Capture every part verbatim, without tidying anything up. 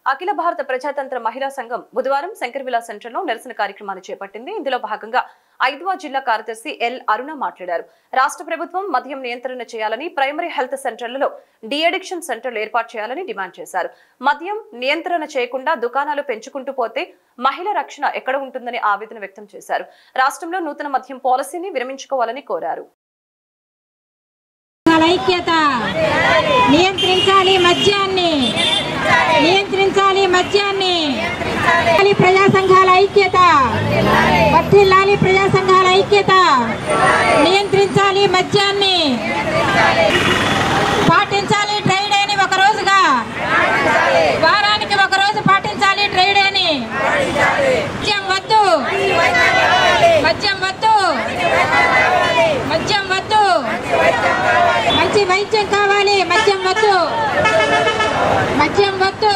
అఖిల భారత ప్రజాతంత్ర మహిళా సంఘం బుధవారం శంకర్విలా సెంటర్లో నిరసన కార్యక్రమాన్ని చేపట్టింది. ఇందులో భాగంగా ఐదవ జిల్లా కార్యదర్శి ఎల్ అరుణ మాట్లాడారు. రాష్ట్ర ప్రభుత్వం మద్యం నియంత్రణ చేయాలని, ప్రైమరీ హెల్త్ సెంటర్లలో డి అడిక్షన్ సెంటర్లు ఏర్పాటు చేయాలని డిమాండ్ చేశారు. మద్యం నియంత్రణ చేయకుండా దుకాణాలు పెంచుకుంటూ పోతే మహిళ రక్షణ ఎక్కడ ఉంటుందని ఆవేదన వ్యక్తం చేశారు. రాష్ట్రంలో నూతన మద్యం పాలసీని విరమించుకోవాలని కోరారు. ఐక్యత నియంత్రించాలి మద్యాన్ని నియంత్రించాలి మద్యాన్ని ప్రజా సంఘాల ఐక్యత వర్ధిల్లాలి ప్రజా సంఘాల ఐక్యత నియంత్రించాలి మద్యాన్ని పాటించాలి డ్రై డేని ఒక రోజుగా వారానికి ఒక రోజు పాటించాలి డ్రై డేని మద్యం వద్దు మద్యం వద్దు మద్యం వద్దు మంచి వైద్యం కావాలి మద్యం వద్దు మద్యం వద్దు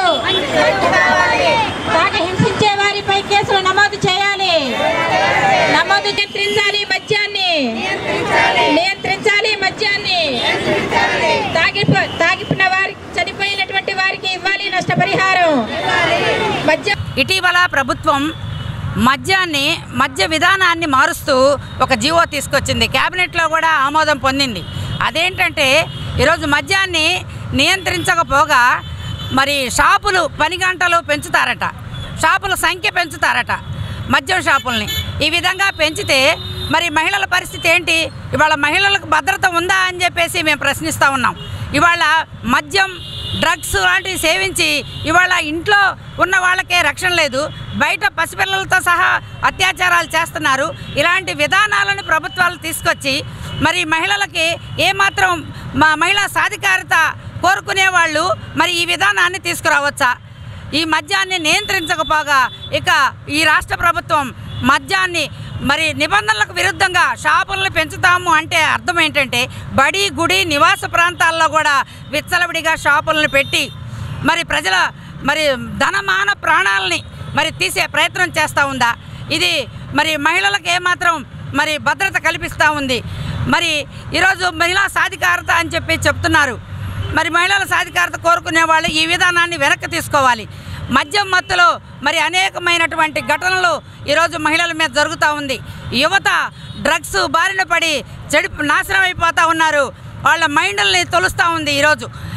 తాగి హింసించే వారిపై కేసులు నమోదు చేయాలి నమోదు నియంత్రించాలి మద్యాన్ని నియంత్రించాలి మద్యాన్ని తాగి తాగిన వారికి చనిపోయినటువంటి వారికి ఇవ్వాలి నష్టపరిహారం. మద్యం ఇటీవల ప్రభుత్వం మద్యాన్ని మద్య విధానాన్ని మారుస్తూ ఒక జీవో తీసుకొచ్చింది. క్యాబినెట్లో కూడా ఆమోదం పొందింది. అదేంటంటే ఈరోజు మద్యాన్ని నియంత్రించకపోగా మరి షాపులు పని గంటలు పెంచుతారట, షాపుల సంఖ్య పెంచుతారట, మద్యం షాపుల్ని ఈ విధంగా పెంచితే మరి మహిళల పరిస్థితి ఏంటి? ఇవాళ మహిళలకు భద్రత ఉందా అని చెప్పేసి మేము ప్రశ్నిస్తూ ఉన్నాం. ఇవాళ మద్యం డ్రగ్స్ లాంటివి సేవించి ఇవాళ ఇంట్లో ఉన్న వాళ్ళకే రక్షణ లేదు, బయట పసిపిల్లలతో సహా అత్యాచారాలు చేస్తున్నారు. ఇలాంటి విధానాలను ప్రభుత్వాలు తీసుకొచ్చి మరి మహిళలకి ఏమాత్రం మా మహిళా సాధికారత కోరుకునే వాళ్ళు మరి ఈ విధానాన్ని తీసుకురావచ్చా? ఈ మద్యాన్ని నియంత్రించకపోగా ఇక ఈ రాష్ట్ర ప్రభుత్వం మద్యాన్ని మరి నిబంధనలకు విరుద్ధంగా షాపులను పెంచుతాము అంటే అర్థం ఏంటంటే బడి గుడి నివాస ప్రాంతాల్లో కూడా విచ్చలవిడిగా షాపులను పెట్టి మరి ప్రజల మరి ధనమాన ప్రాణాలని మరి తీసే ప్రయత్నం చేస్తూ ఉందా? ఇది మరి మహిళలకు ఏమాత్రం మరి భద్రత కల్పిస్తూ ఉంది? మరి ఈరోజు మహిళా సాధికారత అని చెప్పి చెప్తున్నారు. మరి మహిళల సాధికారత కోరుకునే వాళ్ళు ఈ విధానాన్ని వెనక్కి తీసుకోవాలి. మద్యం మత్తులో మరి అనేకమైనటువంటి ఘటనలు ఈరోజు మహిళల మీద జరుగుతూ ఉంది. యువత డ్రగ్స్ బారిన పడి చెడి నాశనం అయిపోతూ ఉన్నారు. వాళ్ళ మైండ్ని తొలుస్తూ ఉంది ఈరోజు.